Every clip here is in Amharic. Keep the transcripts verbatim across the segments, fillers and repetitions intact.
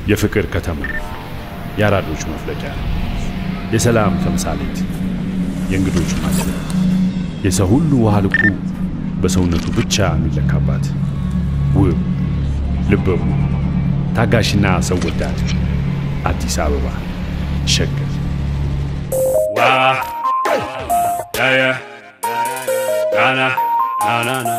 የፍቅር ከተማ ያራዶች መፍለቂያ የሰላም ተምሳሌት የእንግዶች ማደሪያ የሰው ሁሉ ውሃ ልኩ በሰውነቱ ብቻ የሚለካባት ውብ ልበ ሙሉ ታጋሽና ሰው ወዳድ አዲስ አበባ ሸገር ዋ ያ ና ና ና ና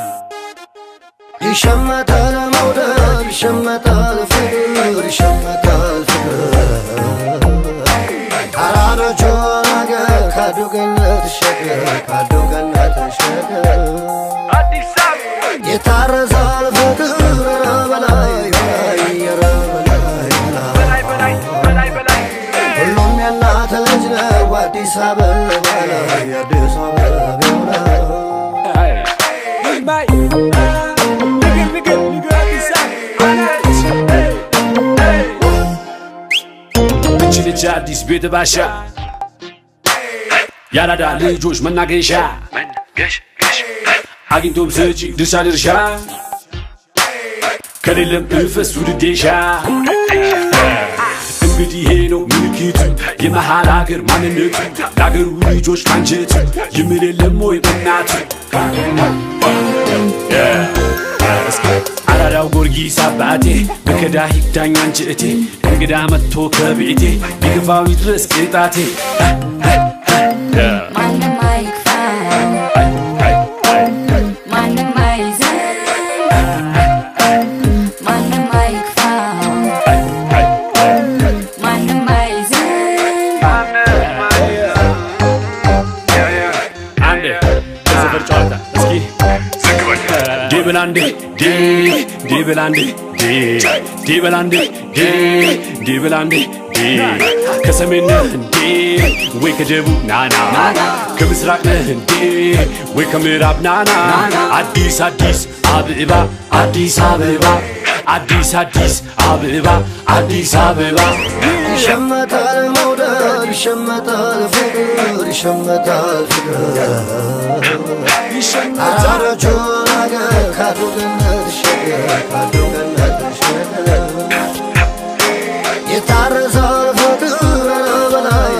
ይሸመታል መውደድ ይሸመታል ፍቅር ይሸመታል ፍቅር አራዶቹ ነገር ካዱገነት ሸገር ካዱገነት ሸገር አዲስ አበባ የታረሳል ፍቅር በላይ በላይ በላይ በላይ በላይ ሁሉም የእናት ልጅ ነው አዲስ አበባ ላይ አዲስ አበባ ላይ ማይ ንግር ንግር ንግር አዲስ አበባ እቺ ልጅ አዲስ ቤት ባሻ ያራዳ ልጆች መናገሻ ገሽ ገሽ አግኝቶም ሰጪ ድርሻ ድርሻ ከሌለም እልፈስ ውድዴሻ እንግዲህ ይሄ ነው ምልክቱ የመሃል አገር ማንነቱ ለአገሩ ልጆች ማንጀቱ ይምል የለም ወይ በእናቱ አራዳው ጊዮርጊስ አባቴ በከዳ ሂዳኝ አንጀቴ እንግዳ መጥቶ ከቤቴ ይግፋው ይድረስ ቄጣቴ ማንም አይክፋው ማንም አይዘን ማንም አይክፋው ማንም አይዘን አንዴ በሰፈር ጨዋታ እስኪ ዲብላንዴ ዲ ዲብላንዴ ዲ ዲብላንዴ ዲ ዲብላንዴ ዲ ከሰሜን ነህ እንዴ ወይ ከደቡብ ናና ከምስራቅ ነህ እንዴ ወይ ከምዕራብ ናና አዲስ አዲስ አበባ አዲስ አበባ አዲስ አዲስ አበባ አዲስ አበባ ይሸመታል መውደድ ይሸመታል ፍቅር ይሸመታል ፍቅር አራዶቹ ነገር ካዱገነት ሸገር ካዱገነት ሸገር የታረሳል ፍቅር በላይ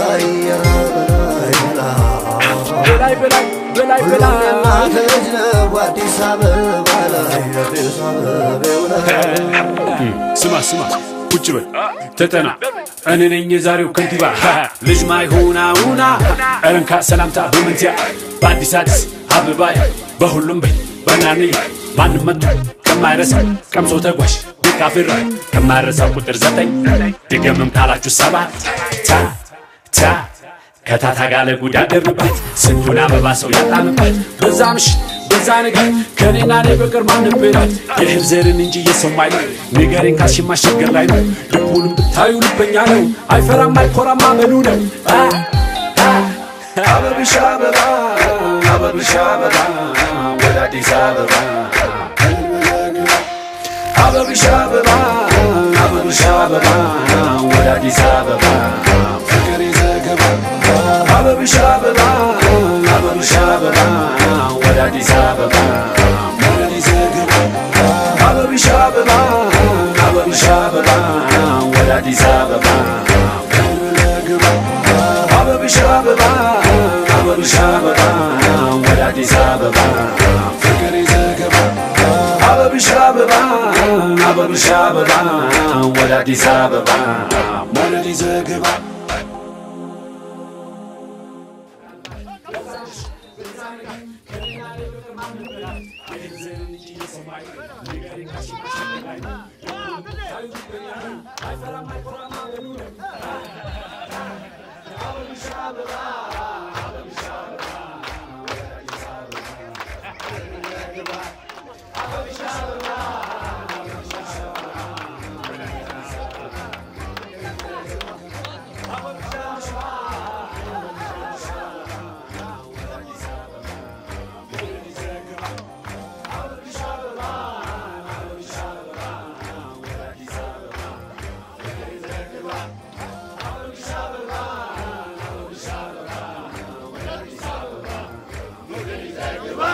በላይ በላይ በላይ በላይ በላይ የእናት ልጅ ነው አዲስ አበባ ላይ አዲስ አበባ ላይ ስማ ስማ ቁጭ በል ተጠና እኔ ነኝ የዛሬው ከንቲባ ልጅ ማይሆና ሁና እረንካ ሰላምታ በመንቲያ በአዲስ አዲስ አበባ በሁሉም ቤት በናኔ ማንም መጥቶ ከማይረሳ ቀምሶ ተጓዥ ካፍራ ከማይረሳው ቁጥር ዘጠኝ ድገምም ካላችሁ ሰባት ታ ታ ከታታ ጋለ ጉድ ያደርባት ስንቱን አበባ ሰው ያጣምባት በዛ ምሽት በዛ ነገር ከኔና እኔ በቀር ማንም ብላት የህብ ዘርን እንጂ የሰው ማይል ንገሬን ካልሽ ማሸገር ላይ ነው ልቡንም ብታዩ ልበኛ ነው አይፈራም አይኮራም አመሉ ነው አበብሽ አበባ አበብሽ አበባ ወደ አዲስ አበባ አበብሽ አበባ አበብሽ አበባ ወደ አዲስ አበባ ፍቅር ይዘገባ አበብሽ አበባ አበብሽ አበባ ወደ አዲስ አበባ ፍቅር ይዘገባ አበብሽ አበባ አበብሽ አበባ ወደ አዲስ አበባ ፍቅር ይዘገባ አበብሽ አበባ አበብሽ አበባ ወደ አዲስ አበባ ፍቅር ይዘገባ አበብሽ አበባ አበብሽ አበባ ወደ አዲስ አበባ ሞለድ ይዘገባ Goodbye.